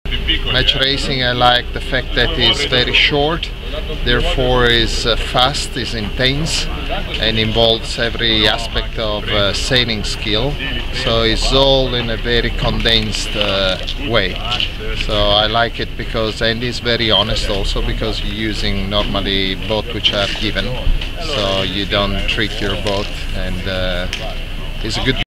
Match racing, I like the fact that it's very short, therefore is fast, is intense, and involves every aspect of sailing skill. So it's all in a very condensed way. So I like it because, and it's very honest also, because you're using normally boat which are given, so you don't treat your boat, and it's a good